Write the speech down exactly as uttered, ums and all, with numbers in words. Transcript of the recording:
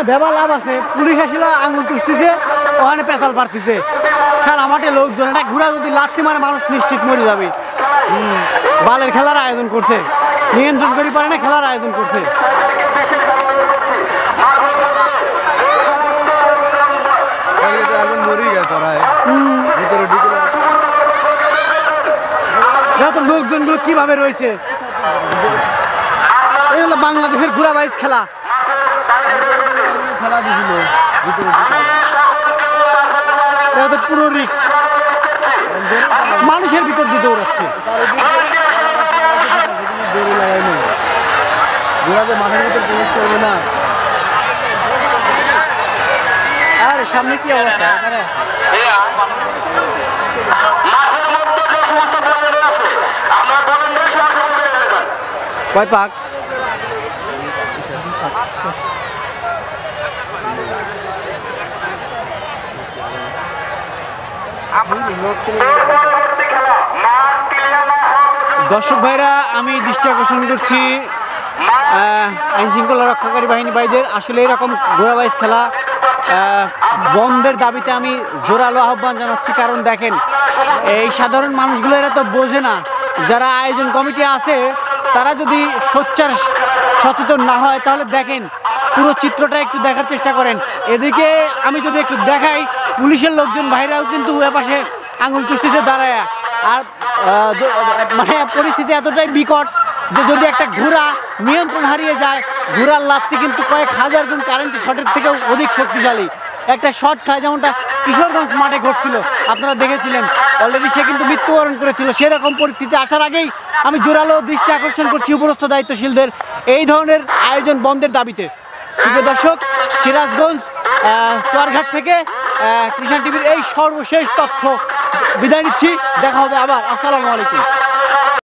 ভেবা লাভ আছে, পুলিশ আসলে আঙুল তুষতেছে, ওখানে পেশাল পারতেছে। খেলা মাঠে লোকজন, একটা ঘোড়া যদি লাত্তি মারে মানুষ নিশ্চিত মরে যাবে। বালের খেলার আয়োজন করছে, নিয়ন্ত্রণ করি পারে না, খেলার আয়োজন করছে। লোকজনগুলো কিভাবে রয়েছে, এই হলো বাংলাদেশের ঘোড়া বাইচ খেলা। খেলা দিছিল পুরো রিক্স, মানুষের ভিতর দিয়ে দৌড়াচ্ছে। মাঠের ভিতর প্রবেশ করবে না। আর সামনে কি অবস্থা? কয় পাক? দর্শক ভাইরা, আমি দৃষ্টি আকর্ষণ করছি আইন শৃঙ্খলা রক্ষাকারী বাহিনী ভাইদের। আসলে এরকম ঘোড়াবাইজ খেলা বন্ধের দাবিতে আমি জোরালো আহ্বান জানাচ্ছি। কারণ দেখেন, এই সাধারণ মানুষগুলো এরা তো বোঝে না। যারা আয়োজন কমিটি আছে তারা যদি সোচ্চার সচেতন না হয়, তাহলে দেখেন পুরো চিত্রটা একটু দেখার চেষ্টা করেন। এদিকে আমি যদি একটু দেখাই, পুলিশের লোকজন ভাইরাও কিন্তু এপাশে আঙুল চুষতেছে দাঁড়ায়। আর মানে পরিস্থিতি এতটাই বিকট যে যদি একটা ঘোড়া নিয়ন্ত্রণ হারিয়ে যায়, ঘোড়ার লাত্তি কিন্তু কয়েক হাজার গুণ কারেন্টের শটের থেকেও অধিক শক্তিশালী। একটা শট খায়, যেমনটা কিশোরগঞ্জ মাঠে ঘটছিল, আপনারা দেখেছিলেন। অলরেডি সে কিন্তু মৃত্যুবরণ করেছিল। সেরকম পরিস্থিতি আসার আগেই আমি জোরালো দৃষ্টি আকর্ষণ করছি উপরস্থ দায়িত্বশীলদের এই ধরনের আয়োজন বন্ধের দাবিতে। প্রিয় দর্শক, সিরাজগঞ্জ চরঘাট থেকে কৃষাণ টিভির এই সর্বশেষ তথ্য বিদায় নিচ্ছি। দেখা হবে আবার। আসসালামু আলাইকুম।